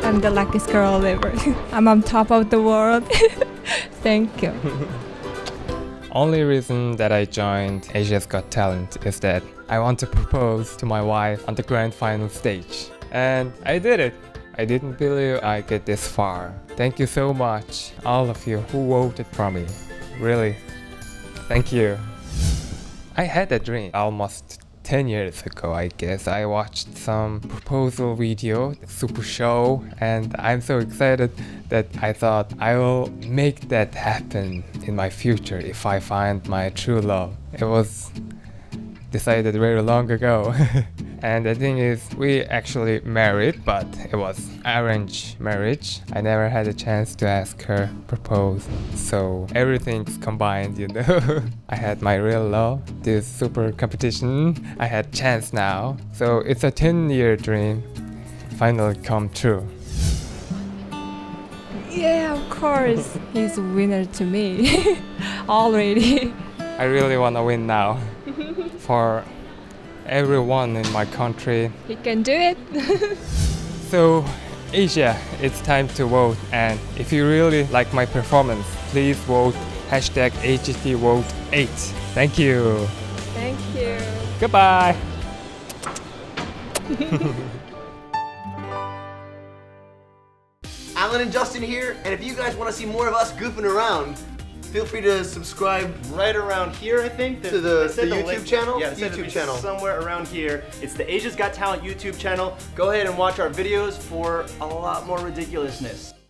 I'm the luckiest girl ever. I'm on top of the world. Thank you. Only reason that I joined Asia's Got Talent is that I want to propose to my wife on the grand final stage. And I did it. I didn't believe I get this far. Thank you so much, all of you who voted for me. Really, thank you. I had a dream almost 10 years ago, I guess. I watched some proposal video, Super Show, and I'm so excited that I thought I will make that happen in my future if I find my true love. It was decided very long ago. And the thing is, we actually married, but it was arranged marriage. I never had a chance to ask her propose, so everything's combined, you know. I had my real love, this super competition. I had chance now, so it's a 10-year dream finally come true. Yeah, of course. He's a winner to me. Already. I really want to win now. For everyone in my country. He can do it. So, Asia, it's time to vote, and if you really like my performance, please vote #AGTVote8. Thank you. Thank you. Goodbye. Alan and Justin here, and if you guys want to see more of us goofing around, feel free to subscribe right around here, I think. to the YouTube link, channel. Yeah, YouTube channel. Somewhere around here. It's the Asia's Got Talent YouTube channel. Go ahead and watch our videos for a lot more ridiculousness.